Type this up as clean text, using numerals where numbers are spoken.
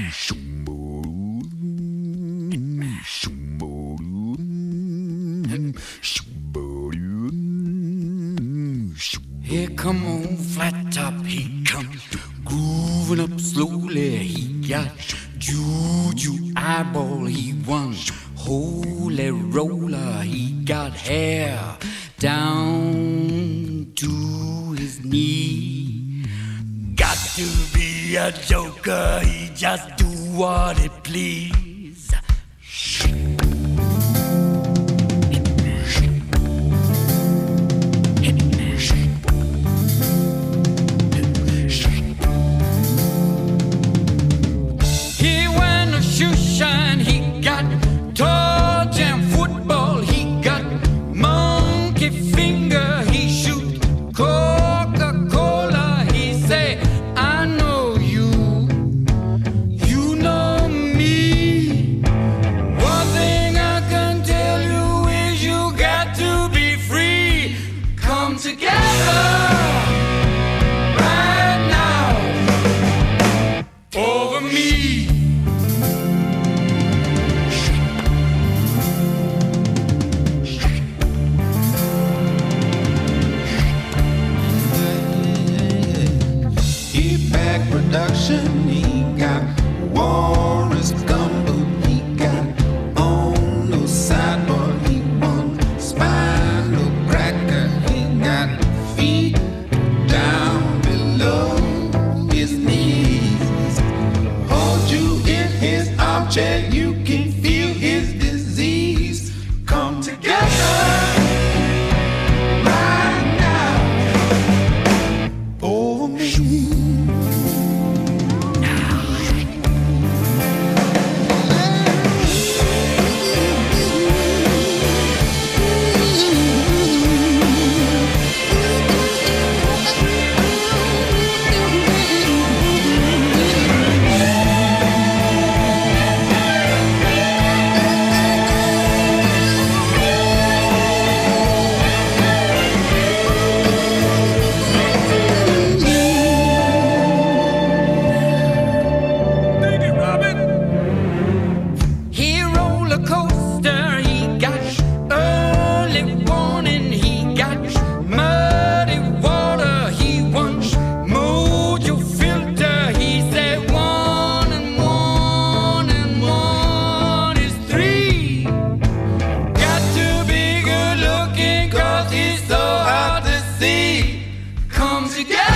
Here come on flat top, he comes grooving up slowly. He got juju eyeball, he won holy roller. He got hair down to his knee. Got to be a joker, he just do what he please. Shine, he got tall jam football, he got monkey finger, he shoot Coca-Cola, he say, I know you, you know me. One thing I can tell you is you got to be free. Come together right now over me. Production, he got Warren's Gumbo, he got on the sideboard, he won spinal cracker, he got feet down below his knees. Hold you in his armchair, you can feel his disease. Come together right now over me. Come together.